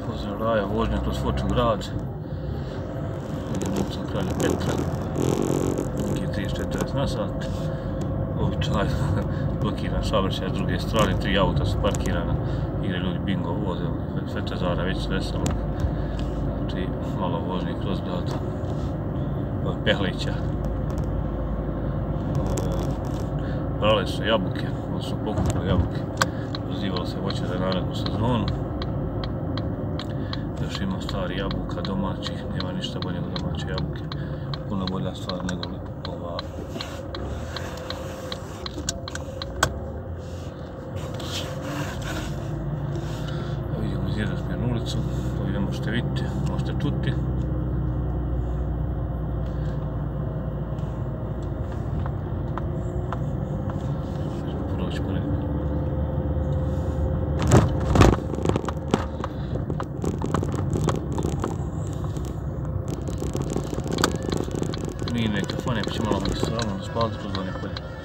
Pozdrav Raja, vožnja kroz Foču grad. Idem ulicom Kralja Petra. Neki 30-40 na sat. Običajno blokiran saobraćaj s druge strane, 3 auta su parkirana. Igre ljudi bingo voze, Svetezara već sresalo. Znači malo vožnje kroz grad. Pehlića. Brale su jabuke, onda su pokupili jabuke. Pozivalo se voće za narednu sezonu. Još ima stvari jabuka domaćih, nema ništa bolje nego domaće jabuke. Puno bolja stvar nego ova. Evo idemo iz jednosmjernu ulicu, ovdje možete vidjeti, možete čuti. Mine, kafane, pa će malo mi se ravno spaliti kroz one polje.